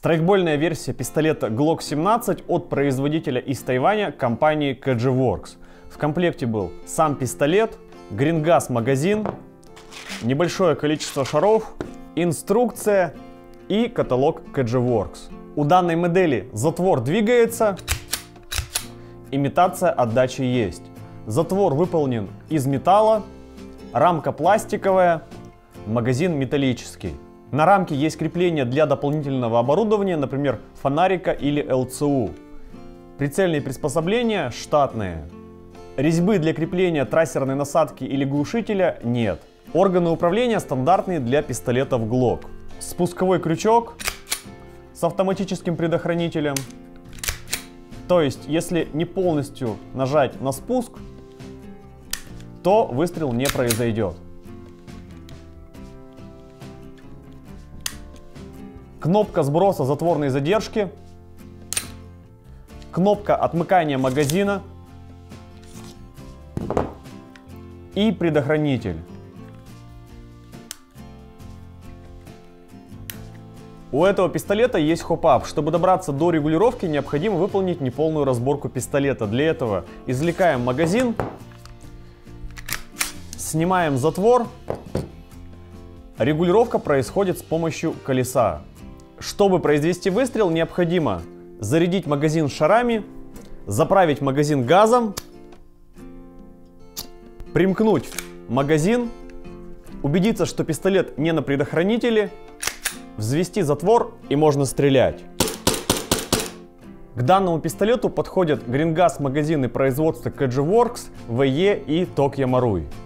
Страйкбольная версия пистолета Glock 17 от производителя из Тайваня компании KG-Works. В комплекте был сам пистолет, грингас магазин, небольшое количество шаров, инструкция и каталог KG-Works. У данной модели затвор двигается, имитация отдачи есть. Затвор выполнен из металла, рамка пластиковая, магазин металлический. На рамке есть крепление для дополнительного оборудования, например, фонарика или ЛЦУ. Прицельные приспособления штатные. Резьбы для крепления трассерной насадки или глушителя нет. Органы управления стандартные для пистолетов Glock. Спусковой крючок с автоматическим предохранителем. То есть, если не полностью нажать на спуск, то выстрел не произойдет. Кнопка сброса затворной задержки. Кнопка отмыкания магазина. И предохранитель. У этого пистолета есть хоп-ап. Чтобы добраться до регулировки, необходимо выполнить неполную разборку пистолета. Для этого извлекаем магазин, снимаем затвор. Регулировка происходит с помощью колеса. Чтобы произвести выстрел, необходимо зарядить магазин шарами, заправить магазин газом, примкнуть магазин, убедиться, что пистолет не на предохранителе, взвести затвор и можно стрелять. К данному пистолету подходят грингас магазины производства KG-Works, VE и Tokyo Marui.